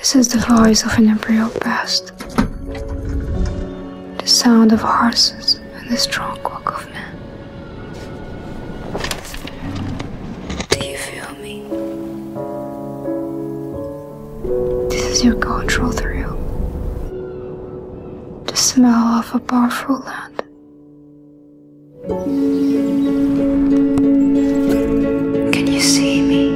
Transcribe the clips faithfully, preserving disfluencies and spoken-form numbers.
This is the voice of an embryo past, the sound of horses and the strong walk of men. Do you feel me? This is your cultural thrill, the smell of a powerful land. Can you see me?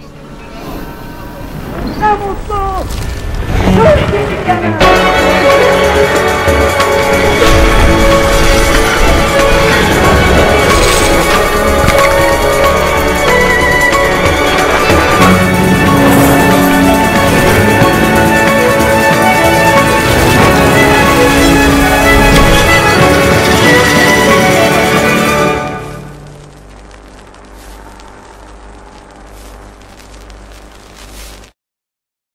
Vamos!